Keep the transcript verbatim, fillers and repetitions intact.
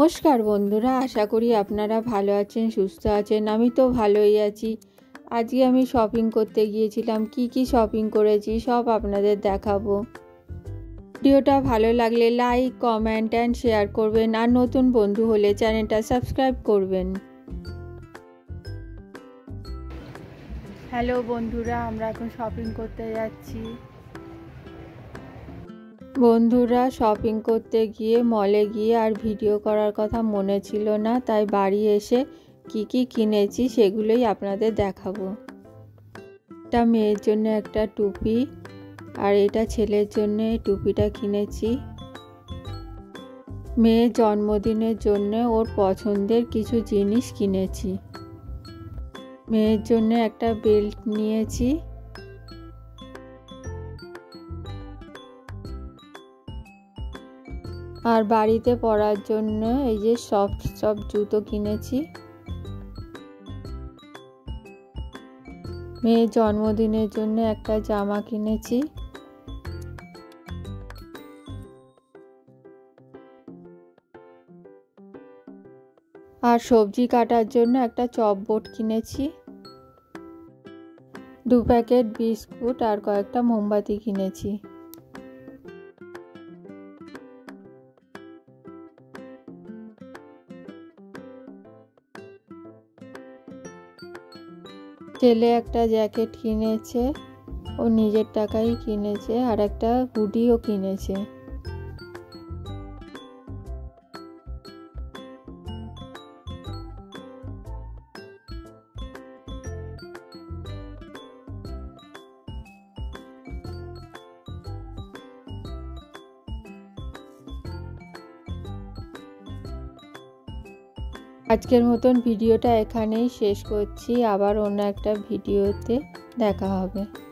নমস্কার বন্ধুরা, আশা করি আপনারা ভালো আছেন, সুস্থ আছেন। আমি তো ভালোই আছি। আজকে আমি শপিং করতে গিয়েছিলাম। কি কি শপিং করেছি সব আপনাদের দেখাবো। ভিডিওটা ভালো লাগলে লাইক, কমেন্ট অ্যান্ড শেয়ার করবেন, আর নতুন বন্ধু হলে চ্যানেলটা সাবস্ক্রাইব করবেন। হ্যালো বন্ধুরা, আমরা এখন শপিং করতে যাচ্ছি। বন্ধুরা, শপিং করতে গিয়ে মলে গিয়ে আর ভিডিও করার কথা মনে ছিল না, তাই বাড়ি এসে কি কি কিনেছি সেগুলোই আপনাদের দেখাবো। এটা মেয়ের জন্য একটা টুপি, আর এটা ছেলের জন্য টুপিটা কিনেছি। মেয়ের জন্মদিনের জন্য ওর পছন্দের কিছু জিনিস কিনেছি। মেয়ের জন্য একটা বেল্ট নিয়েছি। আর বাড়িতে পরার জন্য এই যে সফট সফট জুতো কিনেছি। মেয়ের জন্মদিনের জন্য একটা জামা কিনেছি। আর সবজি কাটার জন্য একটা চপবোর্ড কিনেছি। দু প্যাকেট বিস্কুট আর কয়েকটা মোমবাতি কিনেছি। ছেলে একটা জ্যাকেট কিনেছে, ও নিজের টাকায় কিনেছে, আর একটা হুডিও কিনেছে। আজকের মতন ভিডিওটা এখানেই শেষ করছি। আবার অন্য একটা ভিডিওতে দেখা হবে।